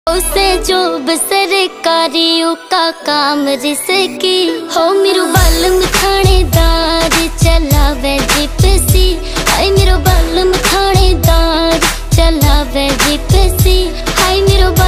उसे जो सरकारियों का काम रिसकी हो मेरू बालम थानेदार।